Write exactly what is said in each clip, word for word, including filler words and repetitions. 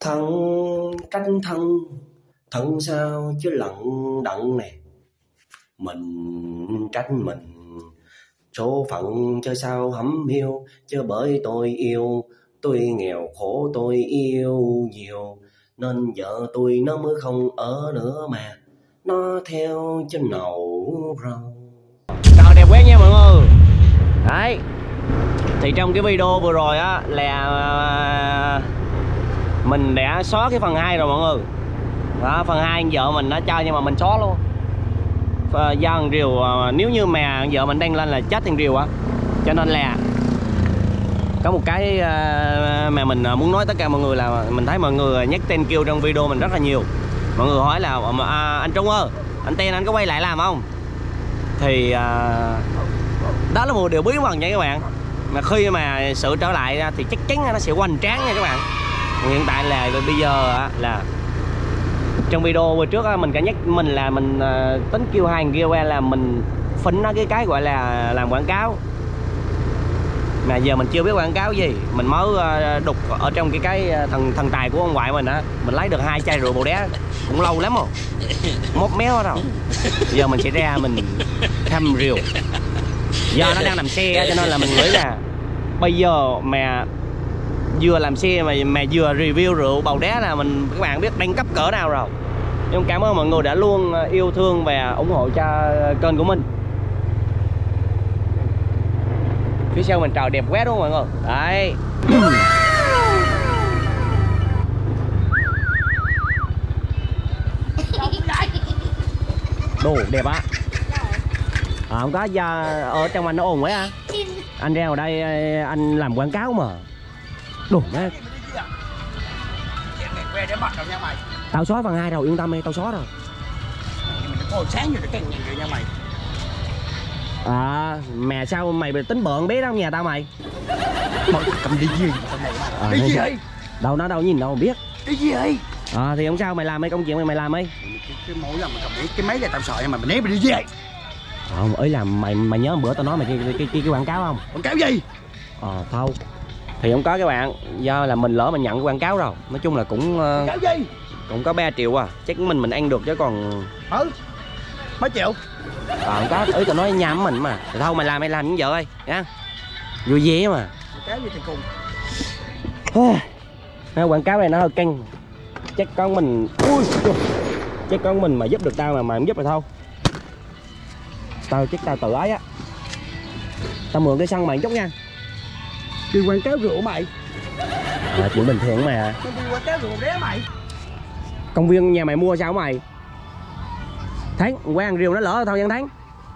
Thân tránh thân, thân sao chứ lận đận nè. Mình tránh mình, số phận cho sao hẩm hiu. Chứ bởi tôi yêu, tôi nghèo khổ tôi yêu nhiều, nên vợ tôi nó mới không ở nữa mà nó theo trên nậu rau. Trời đẹp quá nha mọi người. Đấy, thì trong cái video vừa rồi á là mình đã xóa cái phần hai rồi mọi người. Đó, phần hai vợ mình đã cho nhưng mà mình xóa luôn. Do thằng Rìu, nếu như mà vợ mình đăng lên là chết thằng Rìu á. Cho nên là có một cái mà mình muốn nói tất cả mọi người là mình thấy mọi người nhắc tên kêu trong video mình rất là nhiều. Mọi người hỏi là à, anh Trung ơi, anh Ten anh có quay lại làm không? Thì à, đó là một điều bí mật nha các bạn. Mà khi mà sự trở lại thì chắc chắn nó sẽ hoành tráng nha các bạn. Hiện tại là bây giờ là trong video vừa trước mình có nhắc mình là mình tính kêu hai người kia là mình phỉnh nó cái cái gọi là làm quảng cáo. Mà giờ mình chưa biết quảng cáo gì, mình mới đục ở trong cái cái thần thần tài của ông ngoại mình á, mình lấy được hai chai rượu bầu đá cũng lâu lắm rồi, mốt méo rồi. Giờ mình sẽ ra mình thăm Rìu. Do nó đang làm xe cho nên là mình nghĩ là bây giờ mà vừa làm xe mà mà vừa review rượu bầu đá là mình các bạn biết đẳng cấp cỡ nào rồi. Nhưng cảm ơn mọi người đã luôn yêu thương và ủng hộ cho kênh của mình. Phía sau mình trời đẹp quá đúng không mọi người? Đấy. Đồ đẹp á. À, không có do ở trong anh nó ồn quá á. Anh ra ở đây anh làm quảng cáo mà. Đồ má. Tao xóa phần hai rồi, yên tâm đi, tao xóa rồi. Sáng rồi cái gì nha mày. À, mẹ sao mày tính bợn biết đâu nhà tao mày. Mày cầm đi gì? À, đi gì vậy? đâu nó đâu nhìn đâu mà biết. Đi gì vậy? À, thì không sao, mày làm mấy công chuyện mày mày làm đi. Cái, cái mỗi lần mày cầm cái, cái máy này tao sợ mà mày né mày đi gì vậy? Không, ý là mày mày nhớ bữa tao nói mày cái cái, cái, cái quảng cáo không? Quảng cáo gì? Ờ à, thôi. Thì không có các bạn, do là mình lỡ mình nhận cái quảng cáo rồi. Nói chung là cũng quảng cáo gì? Cũng có ba triệu à, chắc mình mình ăn được chứ còn. Ừ. Mấy triệu? Ờ không có, ý tao nói nhầm mình mà. Thì thôi mày làm mày làm những vợ ơi nha. Vui vẻ mà. Quảng cáo gì thì cùng. Nó quảng cáo này nó hơi căng. Chắc con mình. Ui, chắc con mình mà giúp được tao mà mà không giúp được thôi. Tao chắc tao tự ái á. Tao mượn cái xăng mày chút nha. Đi quảng cáo rượu mày. À, chuyện bình thường mà. Đi quảng cáo rượu đế mày. Công viên nhà mày mua sao mày? Tháng qua ăn Rìu nó lỡ thôi nhân Tháng.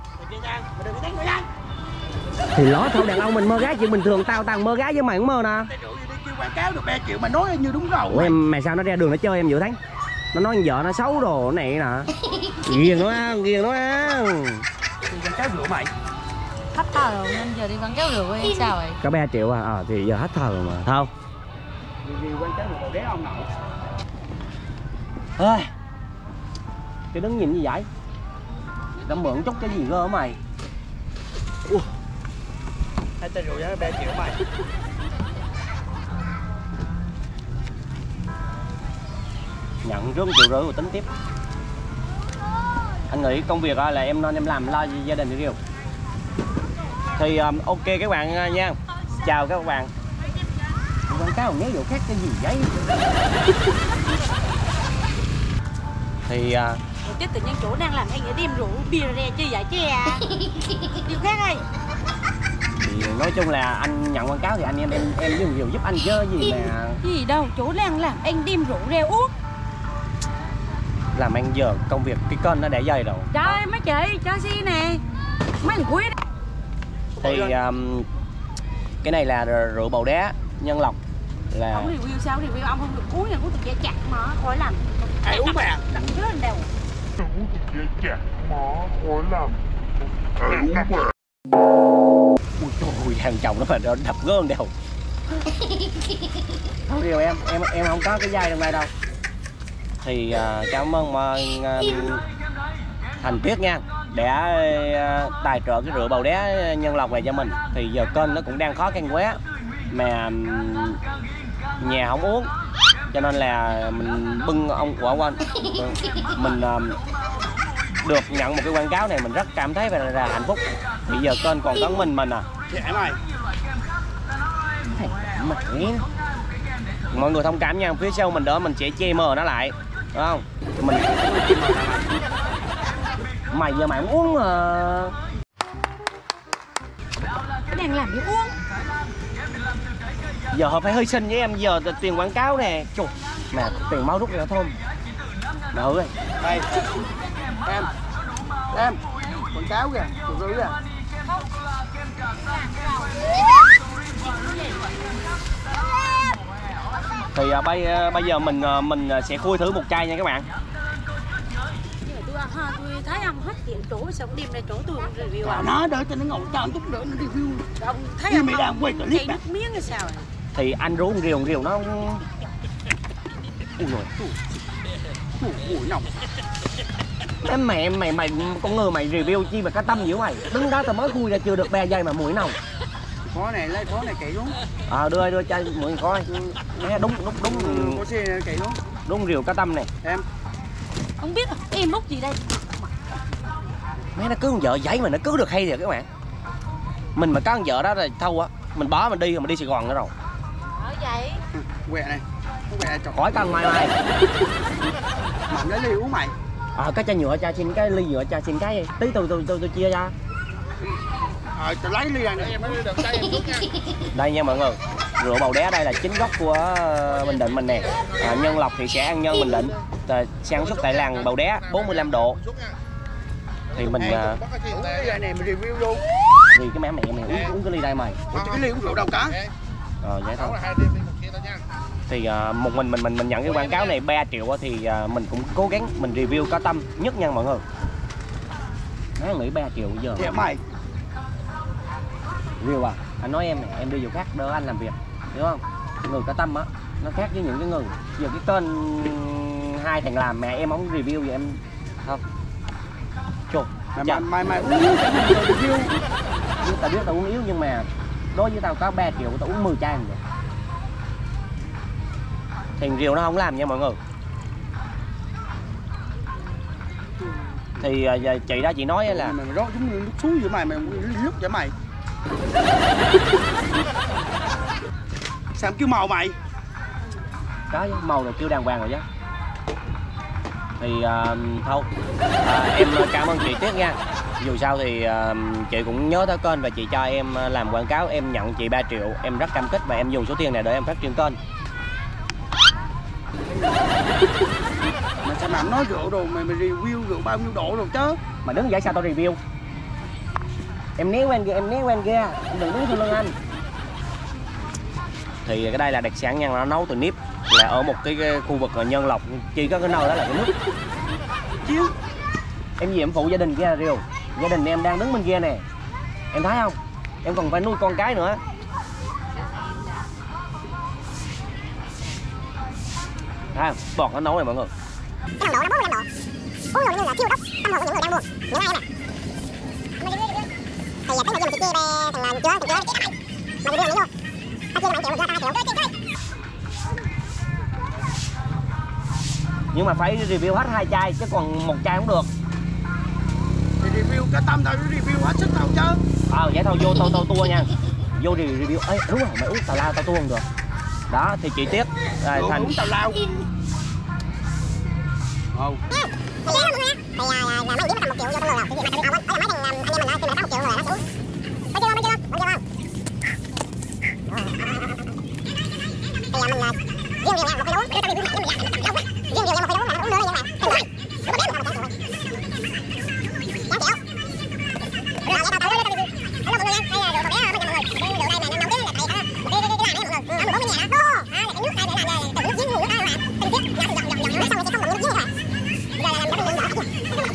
Thì lỡ thôi, đàn ông mình mơ gái chuyện bình thường, tao tao mơ gái với mày cũng mơ nè. Đi quảng cáo được ba triệu mà nói như đúng rồi. Ủa em mày sao nó ra đường nó chơi em giữa Tháng? Nó nói vợ nó xấu đồ này nè. Ghiền nó á, ghiền nó á. Đi quảng cáo rượu mày. Hết thời rồi nên giờ đi quảng cáo rượu hay sao vậy? Có ba triệu à, à thì giờ hết thời rồi mà. Thôi. Đi quảng cáo rượu đế ông nội. Ơi. Cái đứng nhìn như vậy. Tao mượn chút cái gì cơ hả mày? Ủa. Hai tay rượu giá ba triệu mày. Nhận rước triệu rưỡi rồi tính tiếp. Anh nghĩ công việc là em nên em làm lo gia đình đi Rìu. Thì um, ok các bạn nha. Chào các bạn. Quảng cáo nhớ vụ khác cái gì vậy? Thì uh, Chứ tự nhiên chủ đang làm anh ở đem rượu bia ra chứ vậy chứ à. Điều khác ơi. Thì nói chung là anh nhận quảng cáo thì anh em em em dùng Rìu giúp anh chứ gì mà. Gì đâu, chủ đang làm anh đem rượu ra uống. Làm anh giờ công việc cái kênh nó để dày rồi. Trời ơi mấy chị, cho xe nè. Mấy lần quý đó. Thì um, cái này là rượu bầu đá nhân lộc là. Không review sao review, ông không được uống nha, uống từ chặt mà khỏi làm. Ai uống mà? Đặng chứ lên đầu. uống từ chặt mà khỏi làm. Ai uống mà? Ui trời, thằng chồng nó mà đập gơn đều. Không điều em em em không có cái dây trong đây đâu. Thì uh, cảm ơn uh, Thành Tuyết nha đã uh, tài trợ cái rượu bầu đá nhân lộc này cho mình. Thì giờ kênh nó cũng đang khó khăn quá mà um, nhà không uống cho nên là mình bưng ông quả quên mình uh, được nhận một cái quảng cáo này mình rất cảm thấy là, là hạnh phúc. Bây giờ kênh còn có mình mình à. Trẻ mày. Mày mọi người thông cảm nha, phía sau mình đỡ mình sẽ che mờ nó lại, đúng không? Mình mày giờ mày muốn uh... đang làm gì uống? Giờ họ phải hơi xinh với em, giờ tiền quảng cáo nè, chù, mà tiền máu rút ra thôi. Đỡ rồi. Đây. Em. Em. Quảng cáo kìa, tụi rưỡi kìa. Thì uh, bây uh, bây giờ mình uh, mình sẽ khui thử một chai nha các bạn. Tôi, tôi thấy ông hết chuyện chỗ xong đêm nay chỗ tôi review À, nó đợi cho nó ngồi cho chút nữa nó review. ông thấy Như ông mày đang quay clip chảy à? nước miếng hay sao à? Thì anh rú con rìu rìu nó ui rồi Ủa nồng. em mẹ mày mày con người mày review chi mà có tâm dữ mày, đứng đó tao mới khui ra chưa được ba giây mà mũi nồng. Khó này lấy khó này cậy xuống. À đưa đưa cho mọi người coi. Nghe đúng đúng đúng Có xe này cậy xuống. đúng rìu cá tâm này. Em. Ông biết không? Em múc gì đây? Mấy nó cứ con vợ giấy mà nó cứ được hay rồi các bạn. Mình mà có con vợ đó là thâu á, mình bỏ mình đi rồi mình đi Sài Gòn nữa rồi. Ở vậy. Quẹ này. Có quẹ chọc. Khỏi cần mày mày. Mày lấy ly uống mày. À cái chai nhựa cho xin cái ly nhựa cho xin cái tí tôi tôi tôi, tôi chia ra. Ờ tôi lấy ly này em mới được tay em xuống nha. Đây nha mọi người, rượu Bầu Đá đây là chính gốc của Bình Định mình nè. À, nhân lộc thì sẽ ăn nhân Bình Định, à, sản xuất tại làng Bầu Đá bốn mươi lăm độ. Thì mình uh, Uống cái ly này mình review luôn. vì cái mẹ mẹ mày uống, uống cái ly đây mày. Ủa cái ly uống rượu đâu cả. Ờ vậy thôi. Thì uh, một mình mình mình mình nhận cái quảng cáo này ba triệu thì uh, mình cũng cố gắng mình review có tâm nhất nha mọi người. Nó nghĩ ba triệu giờ. Thiệt mày. Review à? Anh nói em này, em đi vô khác đỡ anh làm việc, hiểu không? Người có tâm á, nó khác với những cái người. Giờ cái kênh hai thằng làm mà em không review vậy em không. Chù. Mày mày mày uống review. Tao biết tao uống yếu nhưng mà đối với tao có ba triệu tao uống mười chai vậy. Thì rượu nó không làm nha mọi người. Thì uh, chị đó chị nói là mày rót giống như nước suối vậy mày mày nước vậy mày. Sao em kêu màu mày? có màu này kêu đàng hoàng rồi chứ. Thì uh, thôi uh, em cảm ơn chị Tuyết nha. Dù sao thì uh, chị cũng nhớ tới kênh và chị cho em làm quảng cáo, em nhận chị ba triệu, em rất cam kết và em dùng số tiền này để em phát triển kênh. Mà sao mà nói rượu đồ mày mày review rượu bao nhiêu độ rồi chứ? Mà đứng dậy sao tao review? Em né quen kia, em né quen kia, em đừng đứng sau lưng anh. Thì cái đây là đặc sản nhân nó nấu từ nếp, là ở một cái, cái khu vực Nhân Lộc, chỉ có cái nơi đó là cái nước. Chiếu. Em gì em phụ gia đình kia Riêu, gia đình em đang đứng bên kia nè, em thấy không? Em còn phải nuôi con cái nữa. Thấy không? Bọt nó nấu này mọi người. Cái nồng độ nó bốn mươi lăm độ. Uống rồi như là thiêu đốt tâm hồn của những người đang buồn. Những ai em nè. Thì cái người kia mà chị chia về thằng làm chưa, thằng chưa, mà đi đưa luôn. Tao chia cho bạn triệu, cho tao triệu. Nhưng mà phải review hết hai chai chứ còn một chai cũng được. Thì review cái tâm tao review hết sức tao chứ. Ờ vậy thôi vô tao tao tua nha. Vô thì review. Ê đúng rồi, mày uống tào lao tao tua không được. Đó thì chị Tuyết rồi Ủa, thành uống tào lao. Ồ. Thì là là mấy điểm tầm một triệu vô tao lừa thì mà tao biết ông á. Mấy thằng anh em mình nói trên một triệu rồi nó xuống. Có chưa không? Có chưa không? Có chưa không? Thì là mình là riêng riêng một cái uống, cái tao đi uống riêng riêng một cái uống là uống nữa nhưng mà cái loại. Nó có biết không? Đáng chịu. Rồi tao tao lấy tao đi. Nó mọi người nha. Đây là rượu bé mọi người. Cái rượu đây này năm ký là thầy hả? Cái cái cái này mọi người. Nó bốn mươi ngàn đó. À là cái nước đây là là từ nước giếng nguồn đó là. Tinh khiết, nhỏ dòng dòng dòng nó xong rồi sẽ không bằng nước giếng rồi. Giờ là làm cái đường nhỏ kia.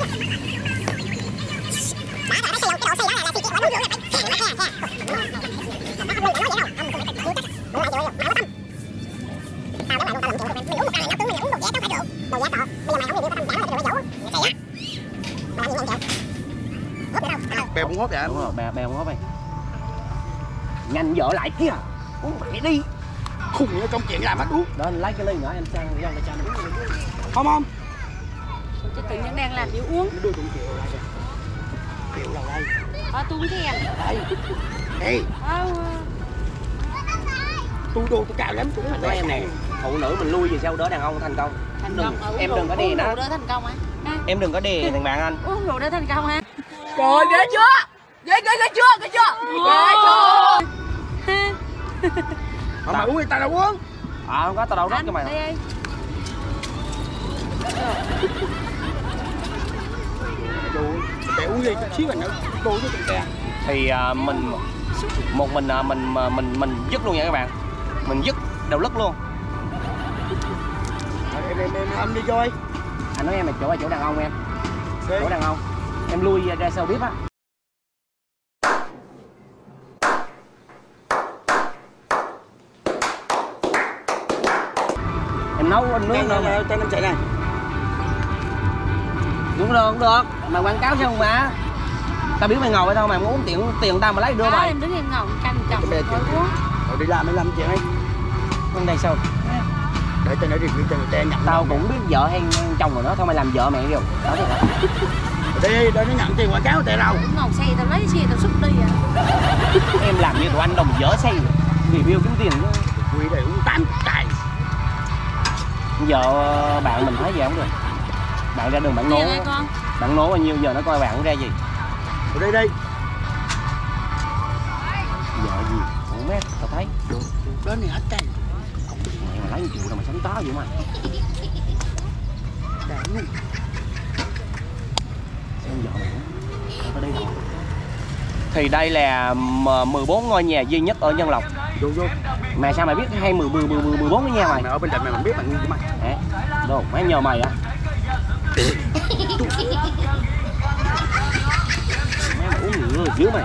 Đã là cái xe cái độ xe đó là là chị chị nói rượu là phải thèm nó khe khe. Nó không nói vậy đâu. Ông cũng phải uống chắc. Đúng rồi rượu rượu. Mà có tâm. Tao nói mày luôn tao làm rượu mày uống một can này nó tướng mày uống một dẻ tao phải rượu. Đồ dẻ tọ. Bây giờ mày không review tao tâm trả rồi rượu dẫu. Mày xì á. Mày làm gì nhanh chịu. Hốt nữa đâu. Bèo cũng hốt vậy. đúng rồi, bè bè không hốt mày. Nhanh vợ lại kia. Uống mẹ đi. khùng như trong chuyện làm bắt uống. Đó, anh lấy cái ly nữa em sang dòng lại cho nó uống. Không không. Chứ tự nhiên đang làm gì uống. Nó đưa tụi Kiều lại kìa. Kiều đâu đây? Ờ, tôi thèm. Đây. Đây. Ờ. Tôi đồ tôi cao lắm. Tôi Nói em nè, phụ nữ mình lui về sau đỡ đàn ông thành công. Thành Đừng, công. Ờ, em uống đừng có rượu- đè uống nó. rượu đỡ thành công hả? Ha? Em đừng có đè thằng bạn anh. Uống rượu đỡ thành công hả? Trời ghê chưa? Ghê ghê ghê chưa? Ghê chưa? Ghê chưa? Mà mày uống thì tao đâu uống. À không có, tao đâu rót Anh, cho mày. đây đây. Đồ, để uống ly chút xíu rồi nữa. Đồ với tụi kè. Thì à, mình một mình à, mình à, mình mình dứt luôn nha các bạn. Mình dứt đầu lứt luôn. Em em em anh đi chơi. Anh nói em là chỗ là chỗ đàn ông em. Đi. Chỗ đàn ông. Em lui ra sau bếp á. Em nấu anh nước đâu mà. Cho em chạy này. Cũng được, cũng được. Mà quảng cáo sao mà. Tao biết mày ngầu hay đâu mà muốn uống tiền tiền tao mà lấy đưa Đó, mày. em đứng em ngồi canh chồng Bây giờ rồi chuyện uống. rồi đi làm mới làm chuyện ấy. Hôm nay sao? Để cho nó review cho người ta nhận. Tao cũng biết vợ hay chồng rồi đó, thôi mày làm vợ mẹ kêu. Đó thiệt hả? Đi để nó nhận tiền quảng cáo tệ đâu. Ngồi xe tao lấy xe tao xúc đi à. Em làm như tụi anh đồng dở say review kiếm tiền chứ. Quy để uống tám cài. Giờ bạn mình thấy gì không được. Bạn ra đường bạn nổ. Tiền ơi con. Bạn nổ bao nhiêu giờ nó coi bạn ra gì. Ở đây đi. Vợ gì? Ủa mét, tao thấy. Đó này hết cài. Mày mà lấy một triệu đâu mà sống tó vậy mà. Cài luôn. Xem vợ mày tao đi đâu. Thì đây là mười bốn ngôi nhà duy nhất ở Nhân Lộc. Vô vô. Mà sao mày biết hay mười mười mười mười bốn cái nhà mày? Mày ở bên cạnh mày mình biết mày ngu của mày. Hả? Đâu, mấy nhờ mày á. Mấy mày uống nhiều dữ mày.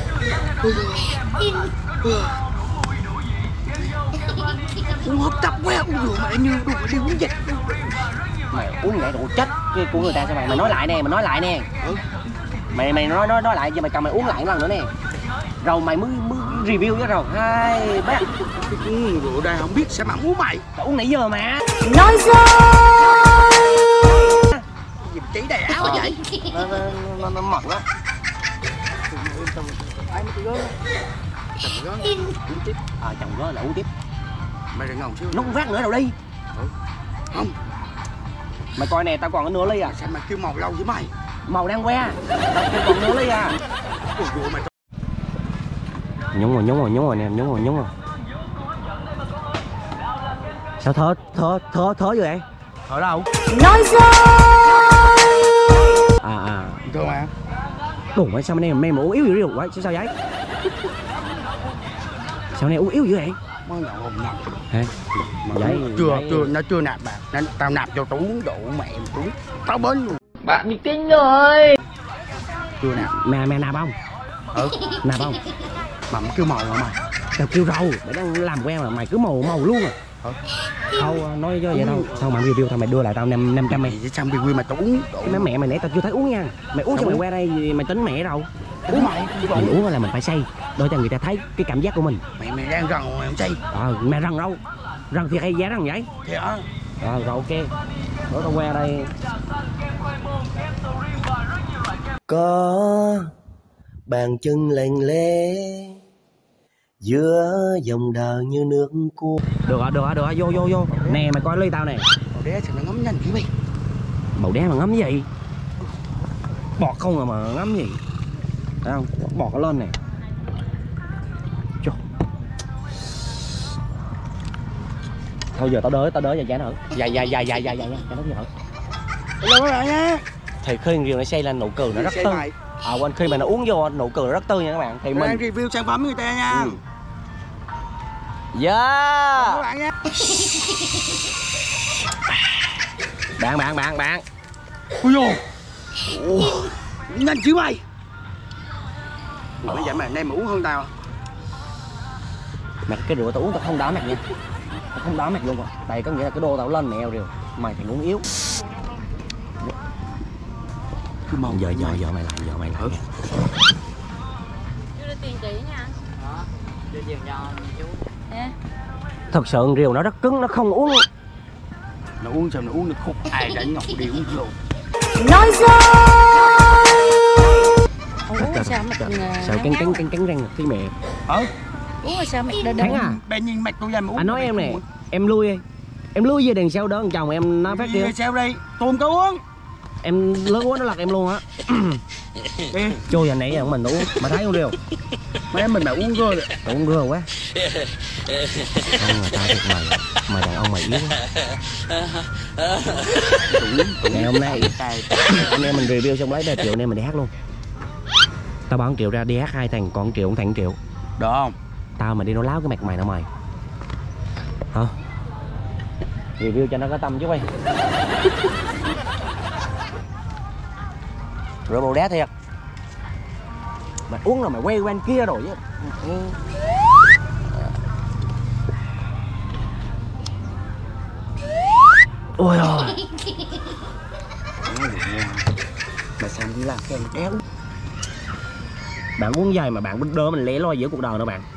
Uống hấp tấp quá, uống rượu mày như đồ đi uống dịch. Mày uống lại đồ chết cái của người ta sao mày? Mày nói lại nè, mày nói lại nè. Ừ. Mày mày nói nói nói lại giờ mày cầm mày uống lại một lần nữa nè. Rồi mày mới mới review chứ rồi. Hai bác. Uống rượu đây không biết sao mà uống mày. Tao uống nãy giờ mà. Nói dối. Nhìn cháy đầy áo vậy. Nó nó nó, nó mật quá. Ai mới tụi Chồng gớm. Uống tiếp. À chồng đó là uống tiếp. Mày đừng ngồi xíu. Nó cũng phát nữa đâu đi. Ừ. Không. Mày coi nè, tao còn cái nửa ly à. Sao mày kêu màu lâu với mày? Màu đang que. Tao kêu còn nửa ly à. Ủa rượu mày. Nhúng rồi, nhúng rồi, nhúng rồi nè, nhúng rồi, nhúng rồi. Sao thở, thở, thở, thở vậy? Thở đâu? Nói dối. À à. Thưa mà. Đủ vậy sao mày mày mà uống yếu dữ vậy? Sao sao vậy? Sao này uống yếu dữ vậy? Mới nhậu hồn nhậu. Hả? Mà Vậy, chưa vậy... chưa nó chưa nạp bạc. Nó, tao nạp cho tao uống rượu mẹ uống. Tao bến luôn. Bạn bị kinh rồi. Chưa nạp. Mẹ mẹ nạp không? Ừ. Nạp không? Mà mày kêu màu mà mày. Tao kêu rau, mày đang làm quen mà mày cứ màu màu luôn à. Ừ. Không nói cho vậy đâu. Sao mà review tao mày đưa lại tao năm năm trăm mày. Vậy sao review mà tao uống rượu. Cái mẹ mày nãy tao chưa thấy uống nha. Mày uống cho mày qua đây mày tính mẹ đâu. Uống mày. Mình uống là mình phải say để cho người ta thấy cái cảm giác của mình. Mày mày đang rần mày không say. Ờ mày rần đâu. Rần thì hay giá rần vậy. Thì hả? Rồi rồi ok. Để tao qua đây. Có bàn chân lành lê giữa dòng đời như nước cuốn. Được rồi, được rồi, được rồi, vô vô vô. Nè mày coi ly tao nè. Màu đế sao nó ngấm nhanh dữ mày. Màu đen mà ngấm gì? Bọt không à mà ngấm gì? Thấy không? Bọt nó lên nè. Chô. Thôi giờ tao đỡ, tao đỡ cho chả nữa. Dạ dạ dạ dạ dạ dạ dạ, cho nó nhở. Hello các bạn nha. Thì khi rượu nó say lên nụ cười nó rất Say tươi. mày. À quên, khi mà nó uống vô nụ cười nó rất tươi nha các bạn. Thì Mình mình đang review sản phẩm người ta nha. Ừ. Yeah. Các bạn nha. Bạn bạn bạn bạn. Ui dồi. Nhanh chứ mày. Bây giờ mày nay mà uống hơn tao. Mày cái rượu tao uống tao không đá mày nha. Tao không đá mày luôn rồi. Tại có nghĩa là cái đô tao lên mèo rồi. Mày thì uống yếu. Cứ mong Giờ giờ giờ mày lại, giờ mày lại. Ừ. Đưa tiền chị nha. Đưa tiền cho chú. Nè. Thật sự con rìu nó rất cứng, nó không uống. Nó uống sao nó uống được khúc ai đánh ngọc đi uống luôn. Nói rồi. Ủa sao mặt Sao cắn cắn cắn cắn răng cái mẹ. Ờ. Ủa sao mặt đờ đờ. Thắng à? Bạn nhìn mặt tôi ra mà uống. Anh nói em nè, em lui đi. Em lui về đằng sau đó chồng em nó phát kêu. Sao đây? Tôi có uống. Em lớn quá nó lật em luôn á. Trôi giờ nãy giờ mình uống, mà thấy không điều. Mấy em mình mà uống rồi. Uống rượu quá. Không người ta thiệt mày, mày đàn ông mày yếu quá. Ngày hôm nay anh em mình review xong lấy ba triệu nên mình đi hát luôn. Tao bảo một triệu ra đi hát hai thằng, còn một triệu một thằng một triệu. Được không? Tao mà đi nói láo cái mặt mày nó mày. Hả? Review cho nó có tâm chứ quay. Rượu bầu đá thiệt. Mày uống là mày quay qua kia rồi chứ. Ôi ôi. Mà sao đi làm cái đéo. Bạn uống dài mà bạn đỡ mình lẻ loi giữa cuộc đời nữa bạn.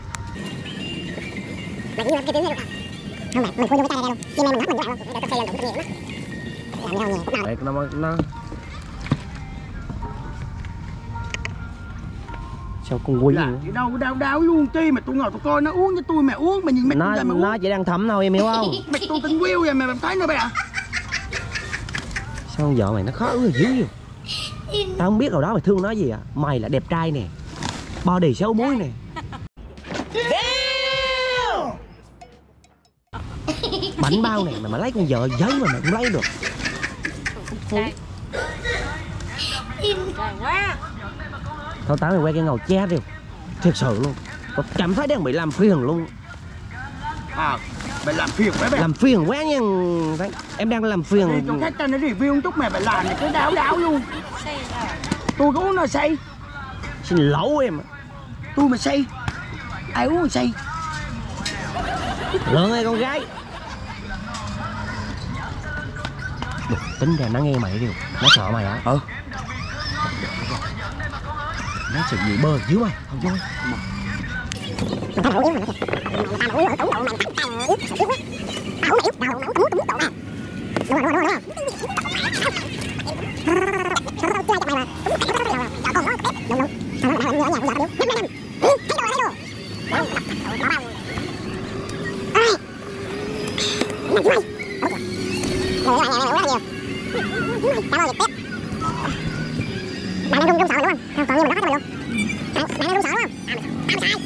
Mày cái tiếng này không bạn, mình khui vô cái tay ra luôn. Chim em mình hấp mình vô luôn. Để tôi xây lên đủ nhiều lắm. Làm nhau nhiều khúc nào. Đấy, nó nó sao con quý là gì đâu đau đau luôn chi mà tôi ngồi tôi coi nó uống cho tôi mà uống mà nhìn mặt nó tôi ra mà nó uống. chỉ đang thấm thôi em hiểu không? Mặt tôi tinh queo vậy mà bạn thấy nó bè. Sao vợ mày nó khó ưa dữ vậy? Tao không biết rồi đó mày thương nó gì à? Mày là đẹp trai nè, body xấu muối nè. Bánh bao này mà mà lấy con vợ giấy mà mày cũng lấy được. Trời quá. Thôi tao mày quay cái ngầu che đi. Thiệt sự luôn. Tao cảm thấy đang bị làm phiền luôn. À, mày làm phiền với mày. Làm phiền quá nha. Em đang làm phiền. Đi cho khách cho nó review một chút mà mày làm này cái đau đau luôn. Say sao? Tôi có uống nó say. Xin lỗi em. Tôi mà say. Ai uống say. Lớn ơi con gái. Được, tính ra nó nghe mày đi. Nó sợ mày hả? Ừ. Nó sự gì bơ dưới mày. Không cho. Tao uống mà. Tao uống ở tủ độ mày tao yếu yếu quá. Tao uống yếu, tao uống tủ tủ độ nè. Đúng rồi, đúng rồi, đúng rồi. Sao tao chơi cho mày mà. Tao còn nói. Đúng đúng. Tao nói mày làm gì vậy? Biết mày nè. Thấy đồ đấy đồ. Đâu, đâu đâu. Ơi. Mày mày. Rồi lại lại lại nhiều. Tao ơi tiếp. Bạn đang rung rung sợ đúng không? Không còn nhiều mình bắt hết luôn. Bạn đang rung sợ đúng không? Tao sai.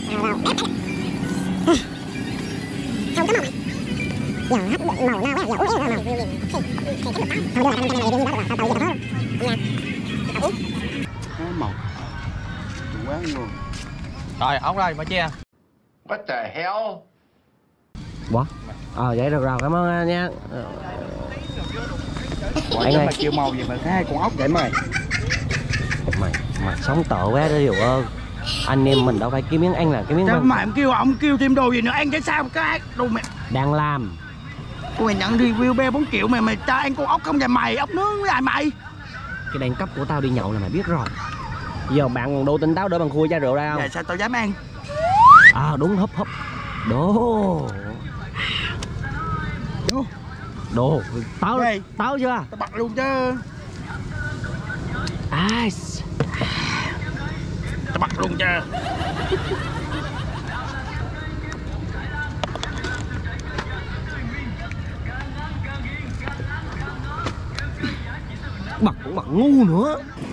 Không có màu này. Giờ hết màu nào quá, giờ uống màu. Không đưa lại cái này đi đó, tao tao giờ hết. Nha. Tao uống. Cái màu. Quá luôn. Rồi, ống đây, mà che. What the hell? What? Ờ vậy được rồi, cảm ơn nha. Anh ơi, mày kêu màu gì mà hai con ốc vậy mày? Mày, mày sống tợ quá đó điều ơi. Anh em mình đâu phải kiếm miếng ăn là cái miếng Sao ăn. mà em kêu ổng kêu thêm đồ gì nữa ăn cái sao cái đồ mày. Đang làm. Mày nhận review ba bốn triệu mà mày cho ăn con ốc không vậy mày, ốc nướng với lại mày. Cái đẳng cấp của tao đi nhậu là mày biết rồi. Giờ bạn còn đồ tinh táo đỡ bằng khui chai rượu ra không? Dạ sao tao dám ăn? À đúng, húp húp. Đồ. Đồ. Đồ. Táo, Đây. táo chưa? Tao bật luôn chứ. Ice. Tao bật luôn chứ. Bật cũng bật ngu nữa.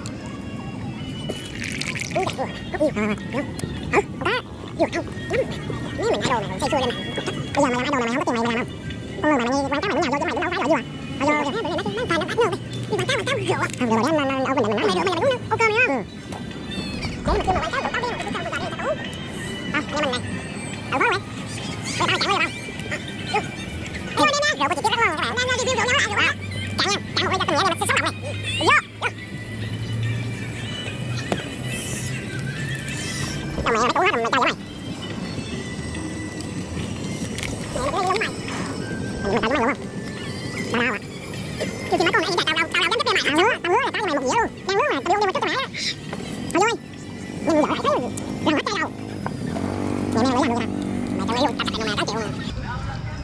Uống đặt vừa, có nhiều cờ mà, không? Hả? Có, vừa không? Lắm mày. Nếu mình đã đồ này say xưa lên mày. Bây giờ mày làm idol mà mày không có tiền mày làm không? Con người mà mày quảng cáo mày lúc nào vô chứ mày cũng đâu phải idol vừa. Idol rồi thế, bữa nay nó toàn nó bắt luôn. Nhưng quảng cáo quảng cáo rượu á. Không, rượu này nó nó đâu mình mình nói mày rượu mày uống ok mày á. Nếu mà kêu mà quảng cáo rượu tao đi mà tao đi tao uống. Không, nghe mình này. Đâu có mày. Tao chẳng lấy đâu. Ê nè nè, rượu của chị Kiếp rất ngon các bạn. Nó review rượu nhau lại rượu đó. Chẳng nha, chẳng không phải cho tao nhớ là nó sẽ sống lòng này. Vô. Mày mày uống hết rồi mày cho vậy mày. Mày mày uống mày. Mày tao uống mày đúng không? Tao đâu à? Chứ nói con này tao tao tao dám tiếp mày. Tao hứa, tao hứa là tao mày một dĩa luôn. Đang hứa mà tao đi đi một chút tao mày á. Thôi vui. Nhưng giờ lại thấy gần hết tay đâu. Mày mày lấy làm gì đâu. Mày tao lấy luôn, tao tao mày tao chịu.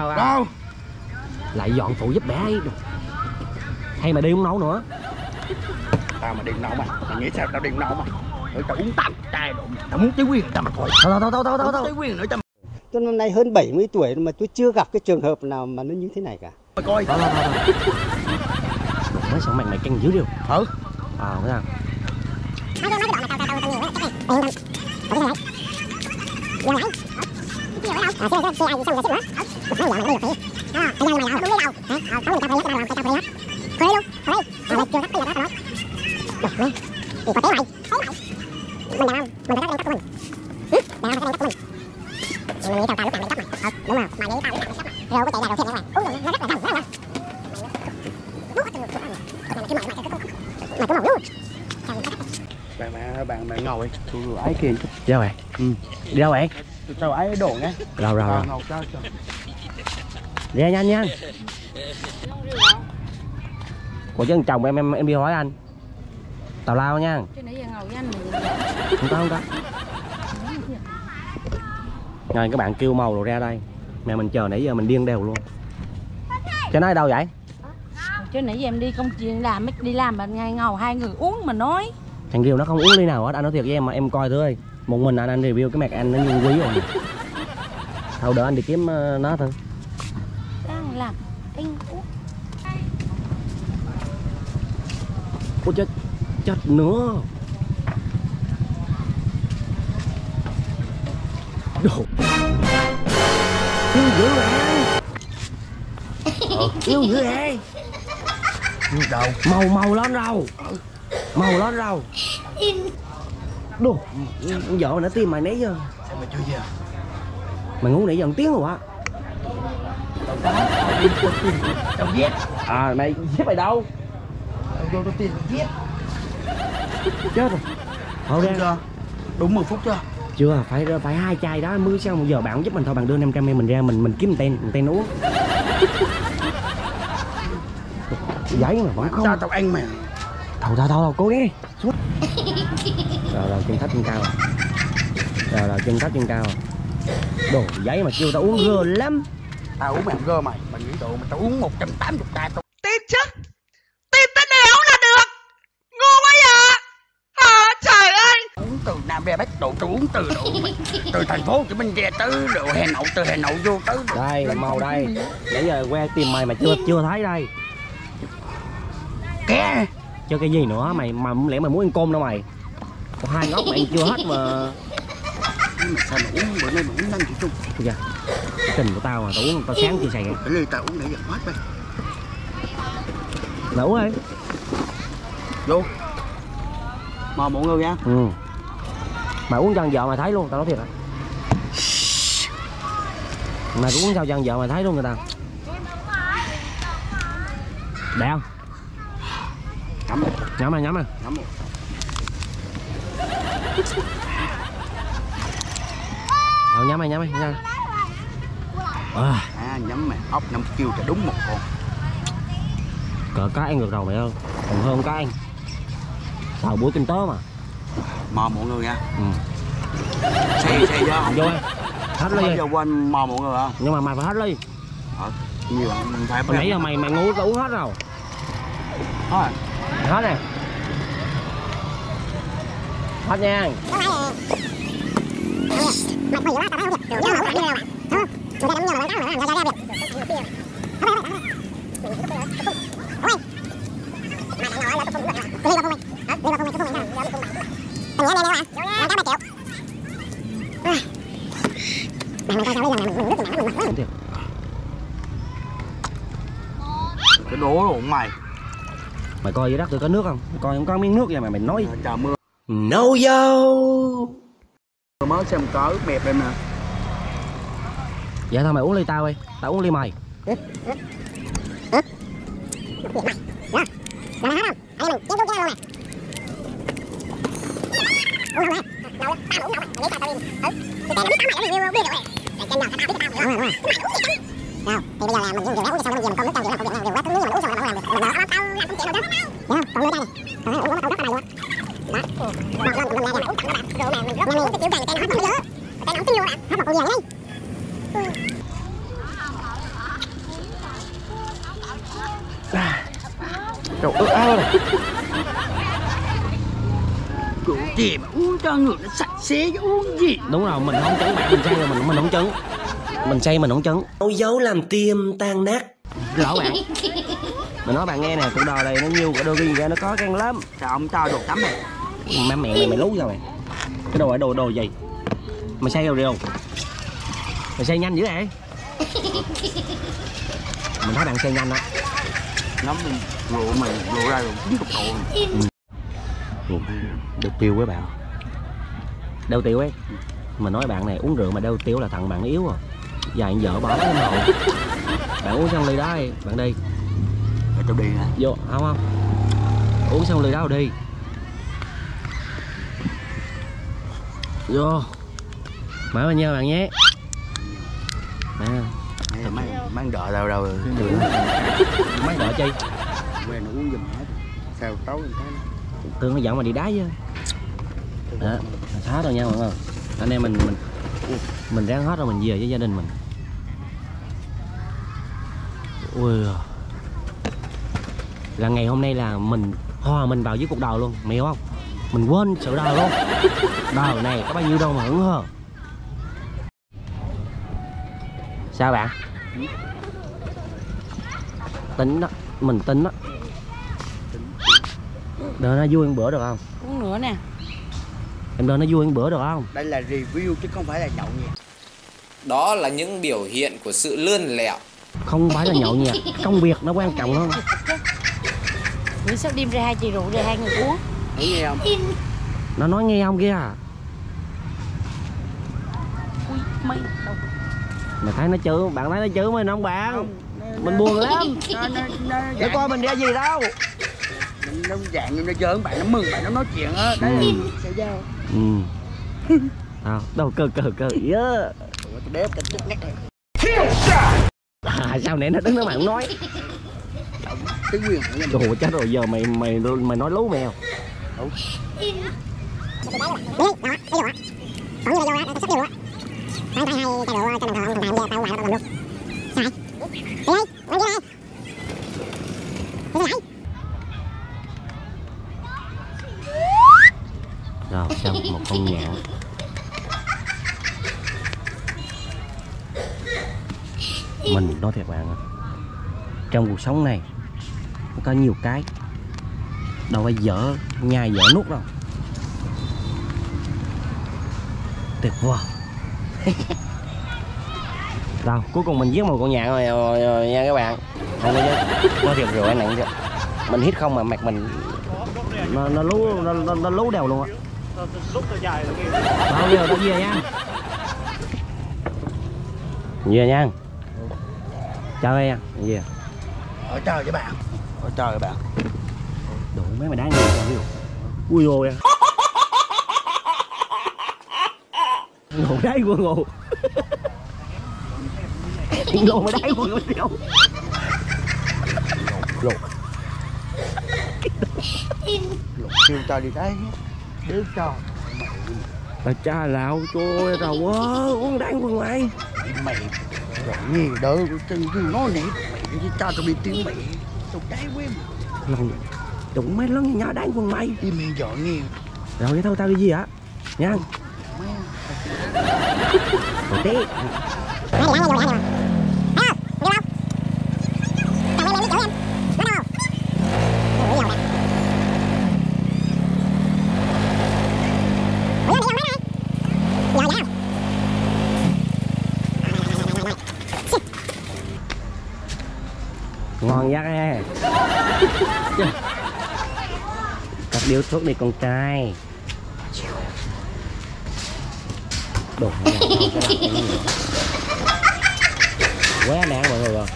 đâu ra. Đâu? Lại dọn phụ giúp bé ấy. Hay mà đi không nấu nữa? Tao mà đi nấu mày, mày nghĩ sao tao đi nấu mày? Rồi tao uống tám chai rồi, tao muốn tới quyền tao mà thôi. Thôi thôi thôi thôi thôi thôi. Tới quyền nữa cho Tôi năm nay hơn bảy mươi tuổi mà tôi chưa gặp cái trường hợp nào mà nó như thế này cả. mày coi. Thôi thôi thôi. Mới sao mày mày căng dữ điều. Ừ. À thế nào? Bạn bạn bạn bạn ngồi tôi ấy kìa. Đi đâu bạn? Ừ. Đi đâu bạn? Tôi cho ấy đổ nghe. Rồi rồi rồi. Ngồi cho cho. Ra nhanh nhanh. Ủa chứ thằng chồng em em em đi hỏi anh. Tào lao nha. Chứ nãy giờ ngồi với anh mình. Không có không có. Rồi các bạn kêu màu rồi ra đây. Mẹ mình chờ nãy giờ mình điên đều luôn. Cho nó ở đâu vậy? Chứ nãy giờ em đi công chuyện làm đi làm mà ngày ngầu hai người uống mà nói. Thằng Riêu nó không uống ly nào hết, anh nói thiệt với em mà em coi thử ơi. Một mình anh anh review cái mặt anh nó như quý rồi. Thôi đỡ anh đi kiếm uh, nó thôi. Đang làm anh uống. Ôi chết, chết nữa. Đồ. Yêu dữ vậy. Ờ, yêu dữ vậy. Đâu? Màu màu lên rồi. Màu lên rồi. Đồ. Vợ mày nó tim mày nãy giờ. Sao mày chưa về? Mày ngủ nãy giờ một tiếng rồi á. Đâu giết? À mày giết mày đâu? Vô tôi tìm giết. Chết rồi. Thôi ra. Chưa? Đúng mười phút chưa? Chưa, phải phải hai chai đó mới sao một giờ bạn giúp mình thôi, bạn đưa năm trăm em mình ra mình mình kiếm một tên một tên uống. Giấy mà vẫn không. Sao tao ăn mà. Thôi thôi thôi, cố gắng đi. Xuống. Rồi rồi chân thấp chân cao. Rồi rồi chân thấp chân cao. Đồ giấy mà kêu tao uống gơ lắm. Tao uống mày gơ mày, mày nghĩ độ mà tao uống một trăm tám mươi chai tao. Tin chứ. Tin tới đéo là được. Ngu quá vậy. À, trời ơi. Uống từ Nam ra Bắc độ, tôi uống từ độ từ thành phố Hồ Chí Minh ra tới độ Hà Nội, từ Hà Nội vô tới đây màu đây. Nãy giờ que tìm mày mà chưa chưa thấy đây. Kè. Cho cái gì nữa mày mà không lẽ mày muốn ăn cơm đâu mày. Có hai ngóc mà ăn chưa hết mà. Nhưng mà sao mà uống bữa nay mà uống nhanh vậy chung. Kìa. Tình của tao mà tao uống tao sáng chưa xài. Cái ly tao uống nãy giờ hết bay. Là uống đi. Vô. Mời mọi người nha. Ừ. Mày uống chân vợ mày thấy luôn, tao nói thiệt á. Mày cũng uống sao chân vợ mày thấy luôn người ta. Đẹp không? Nhắm rồi. Nhắm rồi, nhắm rồi. Nhắm rồi. Rồi nhắm mày, nhắm mày, nhắm. À. À, nhắm mày, ốc năm kêu cho đúng một con. Cỡ cá ăn được rồi mày ơi. Còn hơn cá ăn. Sau buổi kinh tế mà. Mời mọi người nha. Ừ. Xe xe vô không? Vô đi. Hết ly đi. Giờ quên mời mọi người không? Nhưng mà mày phải hết ly. Ờ, nhiều mình phải Hồi nãy giờ mày mày ngu tao uống hết rồi. Thôi. Hết nè. Hết nha. Cái đố đồ mày. Mày coi dưới đất tôi có nước không? Coi không có miếng nước vậy mà mày nói. Trời mưa. No dâu. Mới xem có ướp bẹp em nè. Vậy thôi mày uống ly tao đi. Tao uống ly mày. Trời ướt áo này. Rượu chè mà uống cho người nó sạch sẽ chứ uống gì. Đúng rồi, mình không trứng bạn, mình say rồi mình mình không trứng. Mình say mình không trứng. Ôi dấu làm tim tan nát. Lỗ bạn. Mình nói bạn nghe nè, cuộc đời này nó nhiều đôi khi ra nó có căng lắm. Sao ông cho đồ tắm này? Má mẹ mày mày lú sao mày? Cái đồ ở đồ đồ gì? Mày say rồi không? Mày say nhanh dữ vậy? Mình thấy bạn say nhanh á. Nắm rượu mày rượu ra rồi chín chục độ. Ừ. Đeo tiêu với bạn. Đeo tiêu ấy. Mình nói bạn này uống rượu mà đeo tiêu là thằng bạn yếu à. Dài vợ bỏ cái nồi. Bạn uống xong ly đó đi, bạn đi. Để tao đi hả? Vô, không không. Uống xong ly đó rồi đi. Vô. Mở bao nhiêu bạn nhé. À. Mang mang đợi đâu đâu rồi. Mấy đợi chi? Quen nó uống giùm hết. Sao tối người ta. Tương nó dẫn mà đi đá chứ. Đó, xá thôi nha mọi người. Anh em mình mình mình ráng hết rồi mình về với gia đình mình. Ui. Là ngày hôm nay là mình hòa mình vào với cuộc đời luôn, mày hiểu không? Mình quên sự đời luôn. Đời này có bao nhiêu đâu mà hưởng hờ. Sao bạn? Tính đó, mình tính đó. Đợi nó vui một bữa được không? Uống nữa nè. Em đợi nó vui một bữa được không? Đây là review chứ không phải là nhậu nhẹt. Đó là những biểu hiện của sự lươn lẹo. Không phải là nhậu nhẹt, công việc nó quan trọng hơn. Bữa sau đêm ra hai chai rượu để hai người uống. Thấy nghe không? Nó nói nghe không kia. Ui, mày đâu. Mày thấy nó chữ, bạn thấy nó chữ mình không bạn? Không, nó, mình buồn lắm. Nó, nó, nó Để coi mình ra gì đâu. Nó dạng nó giỡn bạn, nó mừng bạn, nó nói chuyện á. Đấy là sẽ giao. Ừ. Đâu, đâu cơ cơ cơ. Yeah. Tôi đếp cái chút nét này. À, sao nãy nó đứng đó mày không nói. Cái quyền của Trời chết rồi, giờ mày mày mày nói lú mèo. Đúng. Rồi xong một con nhạn. Mình nói thiệt bạn, trong cuộc sống này có nhiều cái đâu phải dở nhai dở nuốt đâu. Tuyệt vời. Rồi cuối cùng mình giết một con nhạn rồi, rồi, rồi nha các bạn. Không có chứ, nói thiệt rồi nặng chưa. Mình hít không mà mặt mình nó nó lú nó, nó, nó lú đều luôn á. Bao giờ tao về nha. Về nha. Chào em nha. Ở trời với bạn. Ở trời với bạn. Đủ mấy mày đá nghe sao biết. Ui ôi. Ngủ đáy của ngủ. Ngủ mà đáy của ngủ đâu. Lột. Lột kêu cho đi đấy. Đứa cho. Bà cha lão trời rồi quá, uống đánh của mày. Mày rồi nghe đỡ chân cứ nói nè, mày chỉ cho tao đi tiếng mày. Tao cái quên. Lòng đụng mấy lớn nhỏ đánh của mày. Đi mày dọn nghe. Rồi vậy thôi tao đi gì hả? Nha. Rồi tí. Ngon giác e. Cắt điếu thuốc đi con trai. Đồ quá đáng mọi người rồi.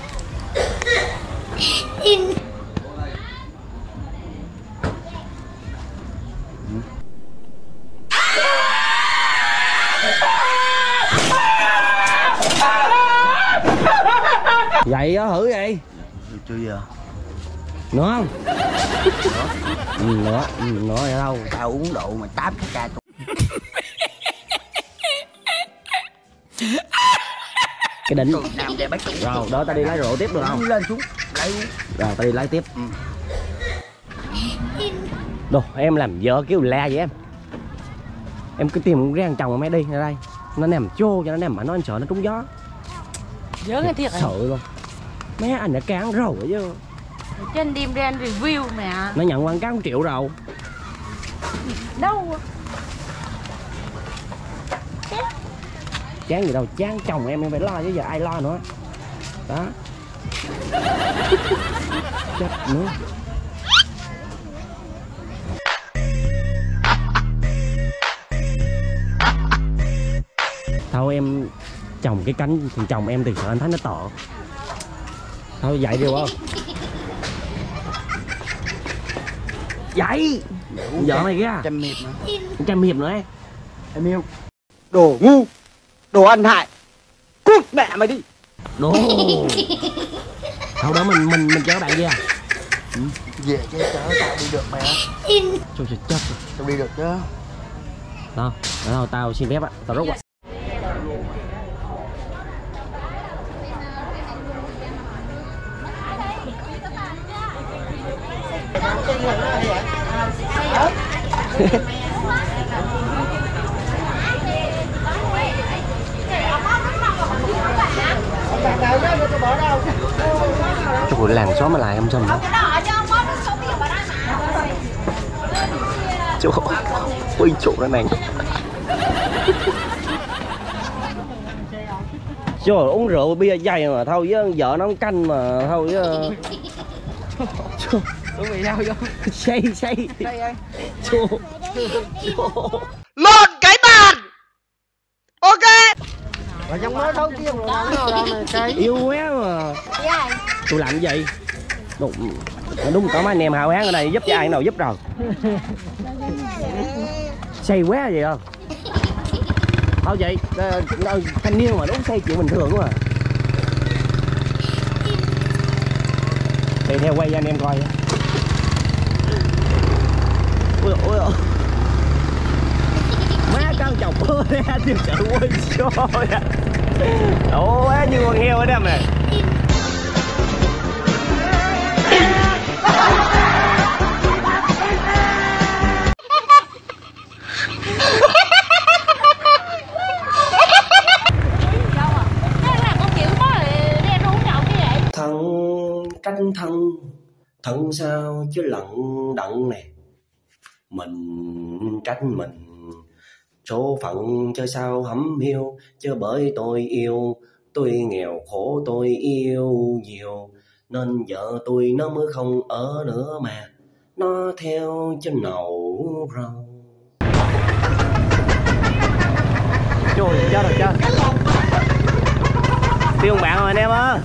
Vậy á thử vậy. Chưa giờ. Nữa không? Ừ, nữa, ừ, nữa vậy đâu. Tao uống độ mà tám cái ca. Cái đỉnh. Nam để bách Rồi, đó tao đi lấy rượu tiếp được không? Lên xuống. Lấy. Rồi tao đi lấy tiếp. Ừ. Đồ em làm vợ kiểu la vậy em. Em cứ tìm ra thằng chồng mà mày đi ra đây. Nó nằm chô cho nó nằm mà nó anh sợ nó trúng gió. Dớ nghe thiệt. Sợ luôn. Mấy anh đã cán rồi chứ. Trên đêm ra review mẹ. Nó nhận quảng cáo một triệu rồi. Đâu? Chán gì đâu, chán chồng em em phải lo chứ giờ ai lo nữa. Đó. Chết nữa. Thôi em trồng cái cánh thì chồng em thì sợ anh thấy nó to. Thôi vậy đi không? Vậy vợ mày kìa. Trăm hiệp nữa. Trăm hiệp nữa. Em yêu. Đồ ngu, đồ ăn hại, cút mẹ mày đi. Đồ. Thôi đó mình mình mình chở bạn kia. Ừ. Về chứ chở tao đi được mẹ. Trời trời chết. Tao đi được chứ. Đâu, đâu tao xin phép á, tao rút á. Trời ơi, làng xóm mà lại không xong nữa. Trời ơi, ui chỗ đó này. Trời ơi, uống rượu bia dày mà thôi với vợ nó canh mà thôi với. Uống bị sao vô? Say say. Lộn cái bàn. Ok. Và trong mới thấu kia rồi nó nào đâu này cây. Yêu quá mà. Tôi làm cái gì? Đúng, đúng có mấy anh em hào hán ở đây giúp cho ai nào giúp rồi. Say quá vậy không? Thôi vậy, thanh niên mà đúng say chuyện bình thường quá à. Thì theo quay cho anh em coi. Ôi ôi ôi. Má con chọc bơ ra thì sợ quên xôi à. Ủa như con heo ở đây này. Thân tránh thân, thân sao chứ lận đận nè. Mình tránh mình, số phận cho sao hẩm hiu, chứ bởi tôi yêu, tôi nghèo khổ tôi yêu nhiều, nên vợ tôi nó mới không ở nữa mà, nó theo trên nậu rau. Trời chết rồi chết. Tiêu bạn rồi anh em ơi.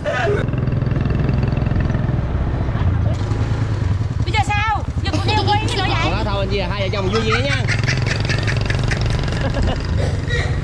Bây giờ sao? Giờ con đeo quay gì nữa vậy? Thôi thôi anh chị hai vợ chồng vui vẻ nha.